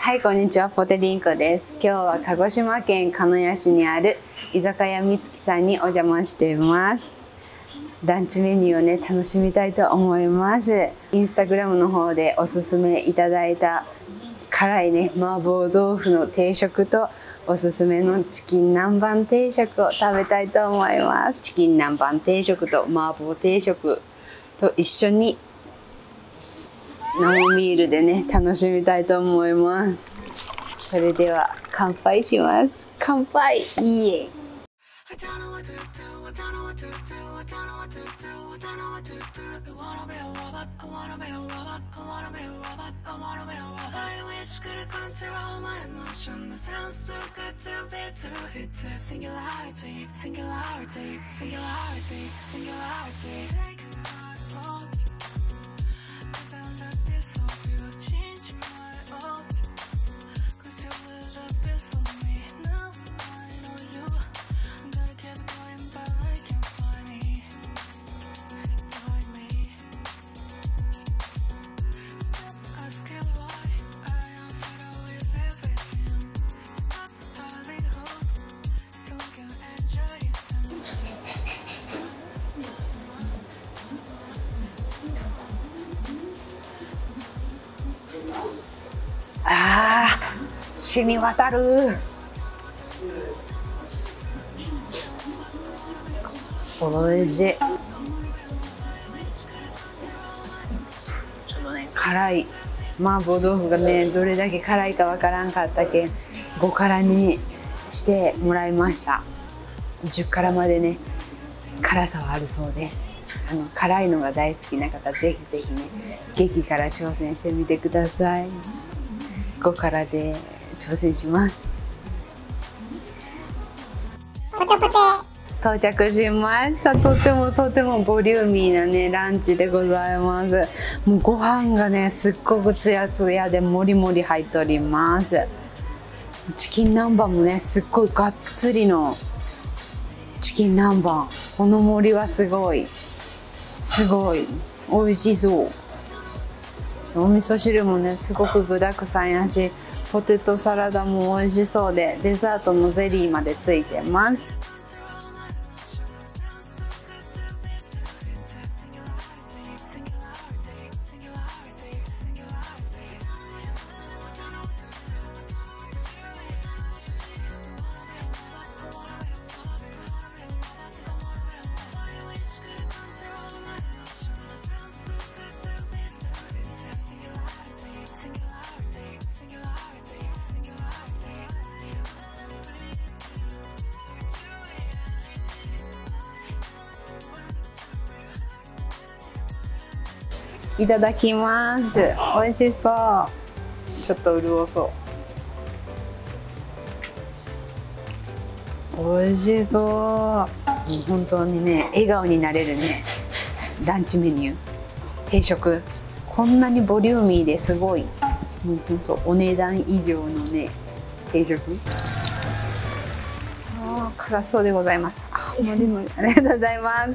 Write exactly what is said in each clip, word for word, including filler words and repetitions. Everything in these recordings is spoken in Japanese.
はい、こんにちは、ポテリンコです。今日は鹿児島県鹿屋市にある居酒屋みつきさんにお邪魔しています。ランチメニューをね、楽しみたいと思います。インスタグラムの方でおすすめいただいた辛いね、麻婆豆腐の定食とおすすめのチキン南蛮定食を食べたいと思います。チキン南蛮定食と麻婆定食と一緒に生ビールでね、楽しみたいと思います。それでは乾杯します。乾杯。イエイ。あー、染み渡る。おいしい。ちょっとね、辛い麻婆豆腐がね、どれだけ辛いかわからんかったけんご辛にしてもらいました。じゅっ辛までね、辛さはあるそうです。あの辛いのが大好きな方、ぜひぜひね、激辛挑戦してみてください。ご辛で挑戦します。 ポテポテ到着しました。とてもとてもボリューミーなね、ランチでございます。もうご飯がね、すっごくツヤツヤでもりもり入っております。チキン南蛮もね、すっごいがっつりのチキン南蛮。この盛りはすごいすごい美味しそう。お味噌汁もね、すごく具だくさんやし、ポテトサラダも美味しそうで、デザートのゼリーまでついてます。いただきます。美味しそう。ちょっと潤そう。美味しそう。もう本当にね、笑顔になれるね、ランチメニュー定食。こんなにボリューミーですごい。もう本当お値段以上のね、定食。ああ、辛そうでございます。あ、もりもりありがとうございます。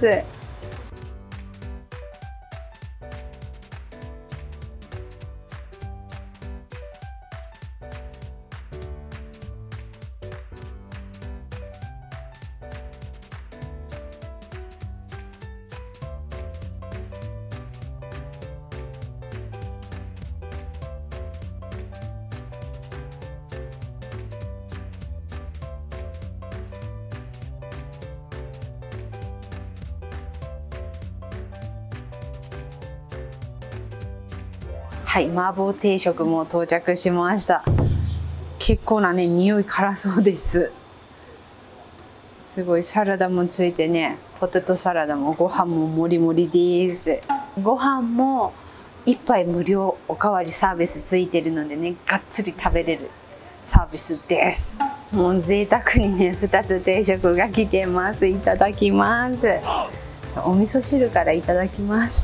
はい、麻婆定食も到着しました。結構なね、匂い辛そうです。すごいサラダもついてね、ポテトサラダもご飯ももりもりです。ご飯も一杯無料おかわりサービスついてるのでね、がっつり食べれるサービスです。もう贅沢にね、ふたつ定食が来てます。いただきます。お味噌汁からいただきます。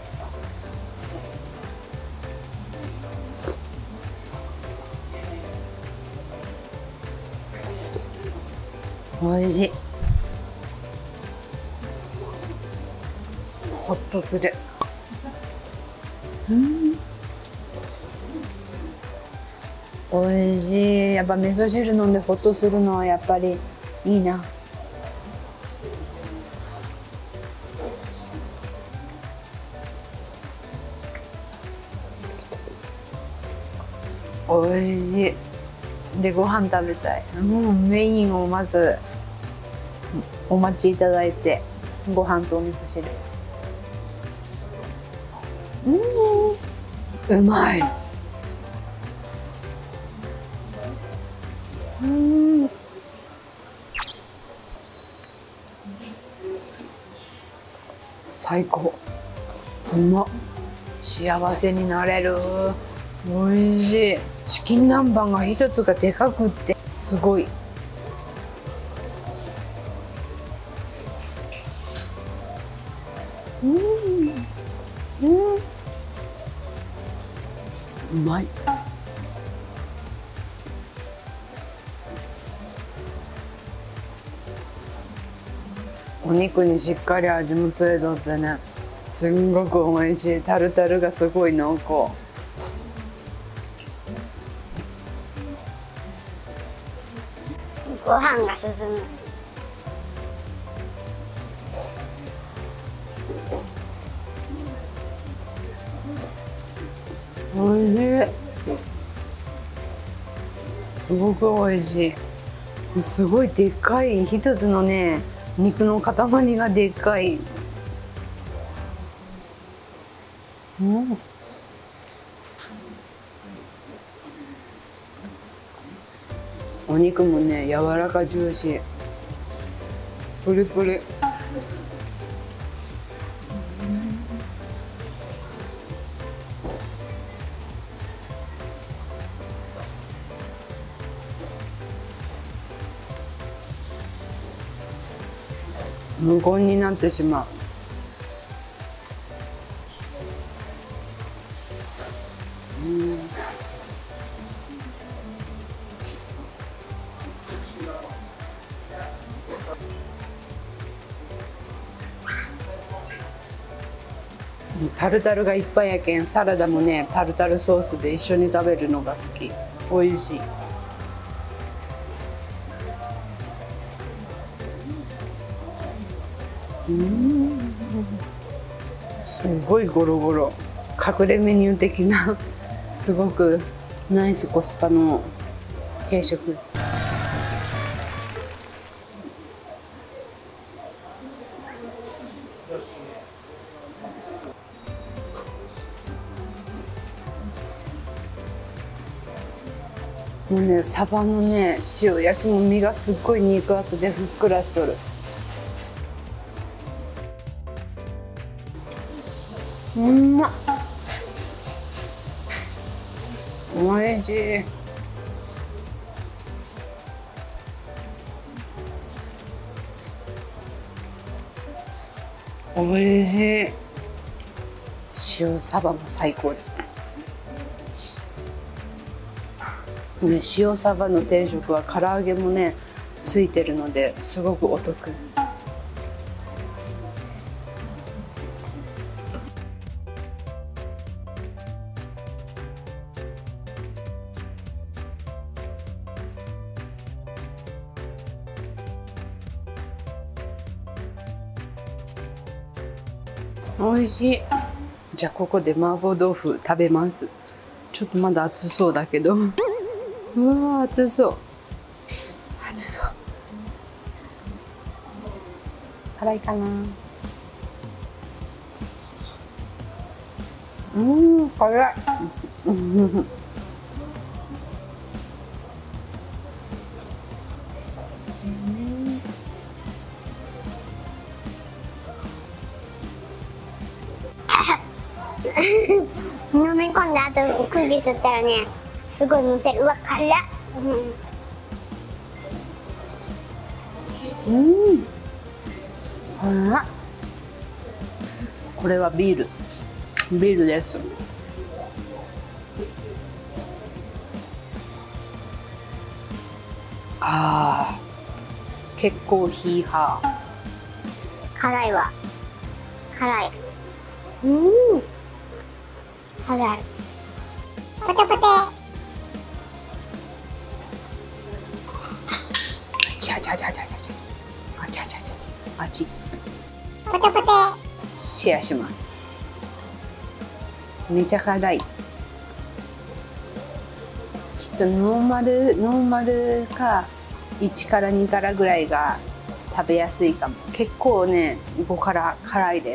おいしい。ほっとする。うん、 おいしい。やっぱ味噌汁飲んでホッとするのはやっぱりいいな。おいしい。でご飯食べたい。もうメインをまずお待ちいただいて、ご飯とお味噌汁。うん、うまい。うん、最高。うまっ。幸せになれる。おいしい。チキン南蛮が一つがでかくってすごい。うん、うん、うまい。お肉にしっかり味もついとってね、すんごく美味しい。タルタルがすごい濃厚。 ご飯が進む。 おいしい。すごくおいしい。すごいでっかい一つのね、肉の塊がでっかい。うん。お肉もね、柔らかジューシー。プリプリ。無言になってしまう。うん、タルタルがいっぱいやけん、サラダもねタルタルソースで一緒に食べるのが好き。おいしい。うん、すごいゴロゴロ。隠れメニュー的なすごくナイスコスパの定食。もうね、サバのね塩焼きも身がすっごい肉厚でふっくらしとる。うんまっ。おいしい。おいしい。塩サバも最高だ。ね、塩サバの定食は唐揚げもねついてるのですごくお得。おいしい。じゃあここで麻婆豆腐食べます。ちょっとまだ熱そうだけどうわ熱そう熱そう。辛いかな。うん辛い飲み込んだ後空気吸ったらね、すごいむせる。うわ辛っ。 うん、うん、辛っ。これはビールビールです。あー結構ヒーハー。辛いわ。辛い。うん。辛い。ポテポテ。 ちゃちゃちゃちゃちゃちゃあちゃちゃちゃあちポテポテ。 シェアします。めちゃ辛い。きっとノーマルノーマルかいちからにからぐらいが食べやすいかも。結構ねごから辛いです。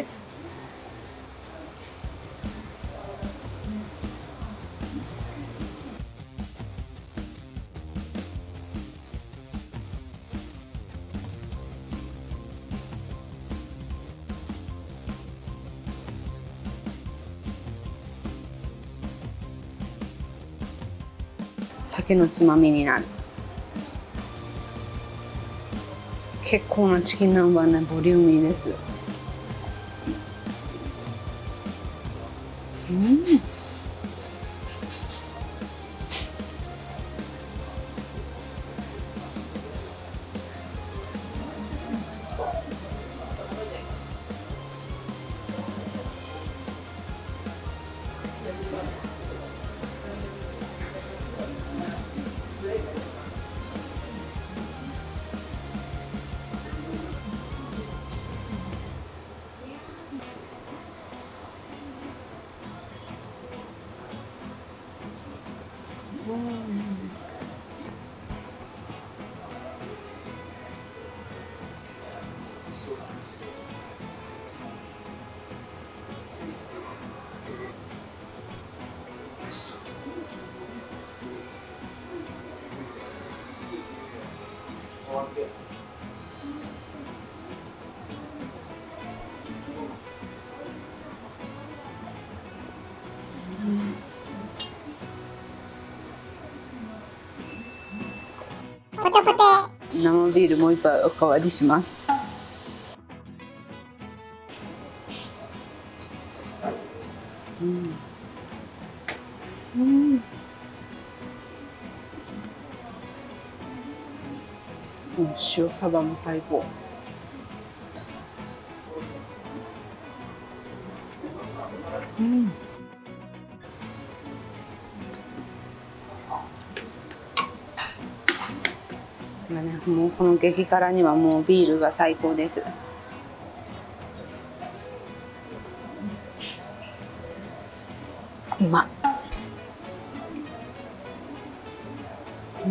酒のつまみになる。結構なチキン南蛮ね、ボリューミーです。うん。 ポテポテ。 生ビールもう一杯おかわりします。うん。うん。塩サバも最高。うん。今ね、もうこの激辛にはもうビールが最高です。うまっ。うん。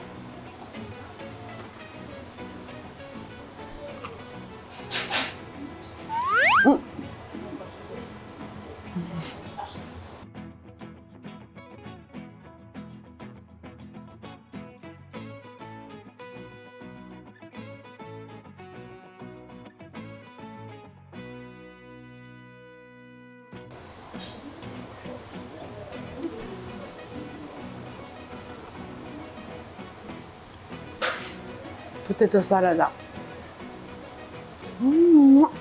うん。ポテトサラダ。うん、うまっ。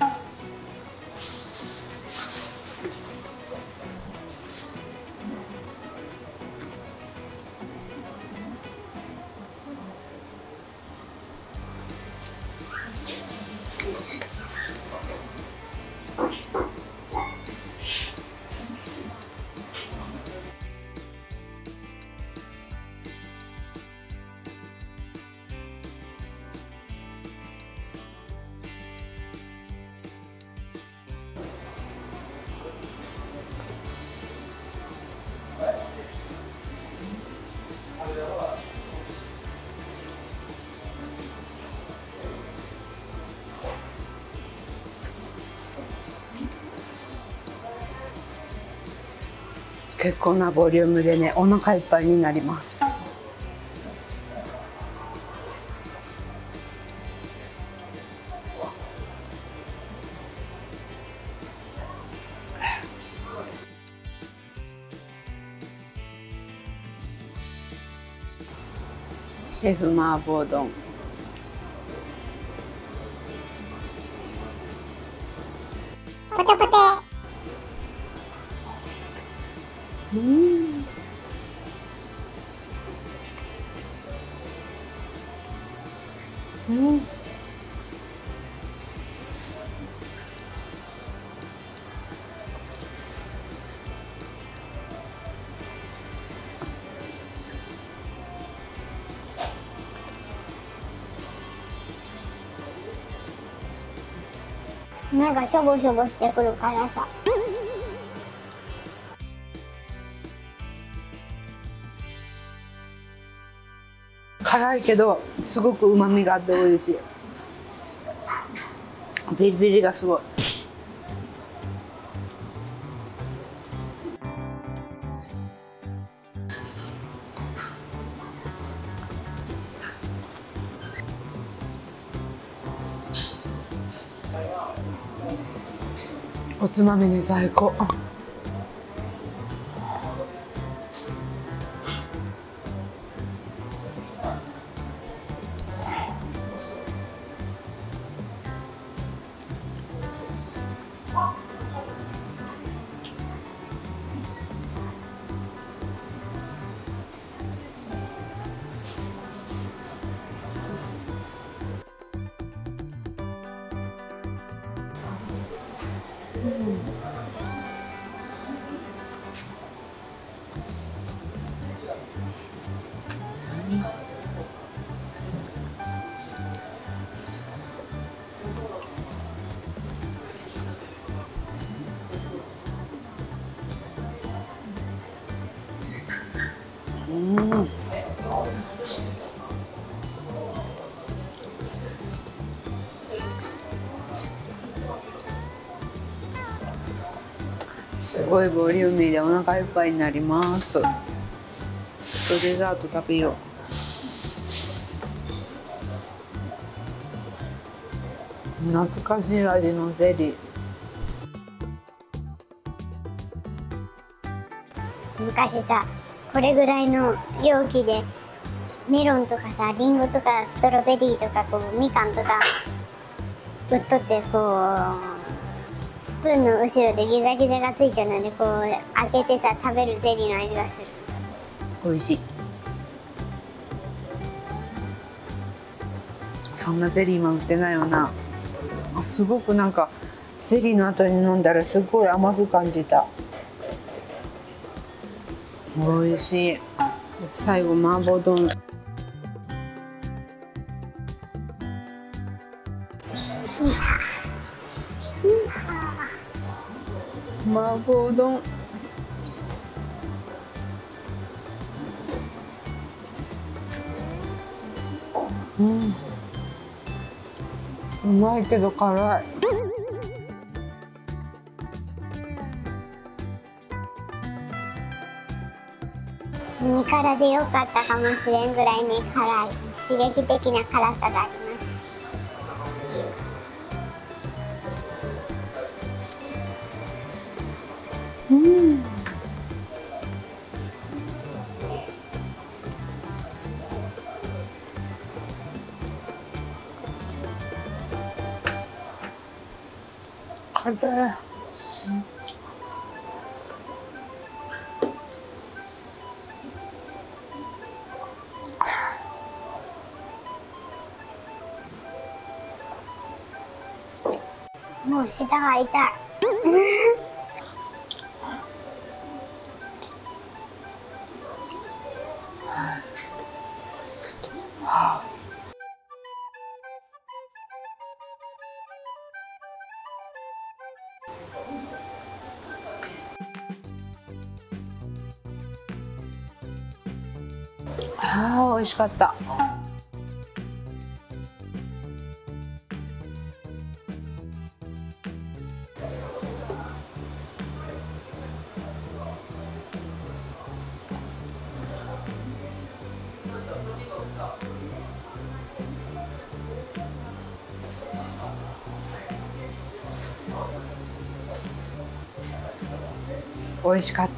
結構なボリュームでね、お腹いっぱいになります。シェフ麻婆丼。 ポテポテ。 うん。うん。 なんかしょぼしょぼしてくる辛さ。 辛いけどすごく旨味があって美味しい。ビリビリがすごい。おつまみに最高。うん、すごいボリューミーでお腹いっぱいになります。ちょっとデザート食べよう。懐かしい味のゼリー。 昔さ、これぐらいの容器でメロンとかさ、リンゴとかストロベリーとかこうみかんとかぶっとってこうスプーンの後ろでギザギザがついちゃうのでこう開けてさ食べるゼリーの味がする。 美味しい。そんなゼリー今売ってないよな。あ、すごくなんかゼリーの後に飲んだらすごい甘く感じた。美味しい。最後麻婆丼。 ヒハヒハ麻婆丼。うん。うまいけど辛い。 に辛でよかったかもしれんぐらいに辛い刺激的な辛さがあります。 うん。辛い。 もう舌が痛い。 ああ、美味しかった。美味しかった。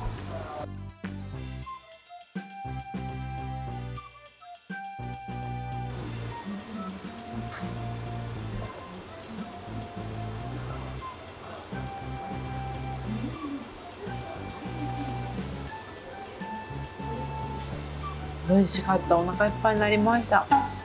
美味しかった。お腹いっぱいになりました。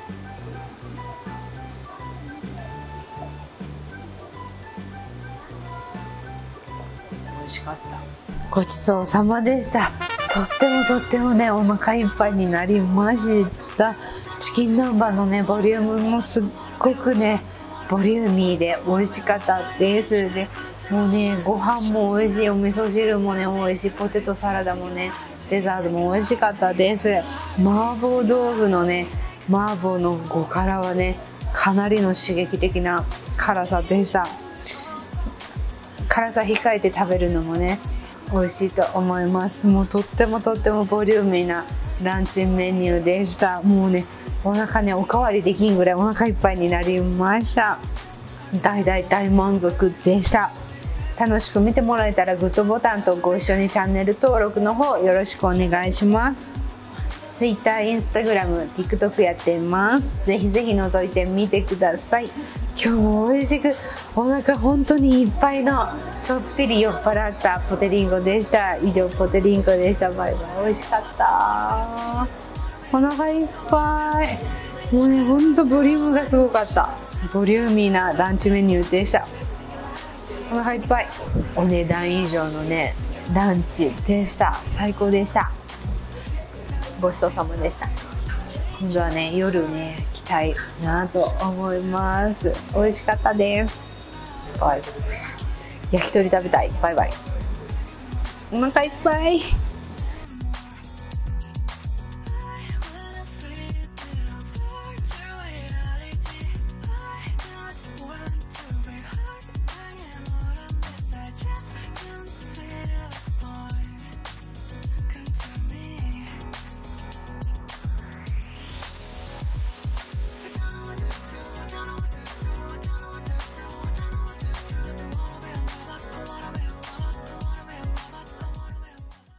美味しかった。ごちそうさまでした。とってもとってもね、お腹いっぱいになりました。チキン南蛮のねボリュームもすっごくねボリューミーで美味しかったです。でもうね、ご飯も美味しい、お味噌汁もね美味しい、ポテトサラダもね、デザートも美味しかったです。麻婆豆腐のね、麻婆のご辛はね、かなりの刺激的な辛さでした。辛さ控えて食べるのもね美味しいと思います。もうとってもとってもボリューミーなランチメニューでした。もうね、お腹ねおかわりできんぐらいお腹いっぱいになりました。大大大満足でした。楽しく見てもらえたらグッドボタンとご一緒にチャンネル登録の方よろしくお願いします。Twitter、Instagram、TikTok やってます。ぜひぜひ覗いてみてください。今日も美味しくお腹本当にいっぱいのちょっぴり酔っ払ったポテリンゴでした。以上ポテリンゴでした。バイバイ。美味しかった。お腹いっぱい。もうね、ほんとボリュームがすごかった。ボリューミーなランチメニューでした。お腹いっぱい。お値段以上のねランチでした。最高でした。ごちそうさまでした。今度はね夜ね来たいなと思います。美味しかったです。バイバイ。焼き鳥食べたい。バイバイ。お腹いっぱい。